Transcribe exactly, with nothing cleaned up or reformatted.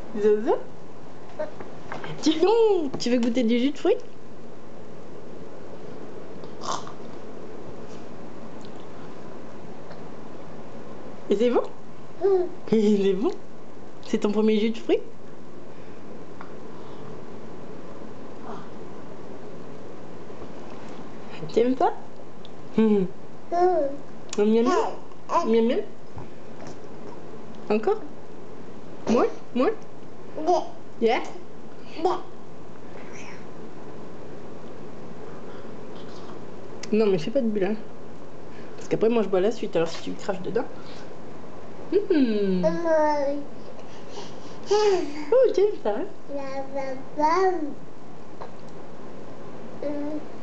Zozo? Tu... Non, tu veux goûter du jus de fruits? Et c'est bon? C'est bon? C'est ton premier jus de fruits? T'aimes pas? Hum. Miam miam? Miam miam? Encore? Moi? Moi? Yeah? Non mais fais pas de bulles hein. Parce qu'après moi je bois la suite alors si tu craches dedans. Mmh. Oh t'aimes ça hein?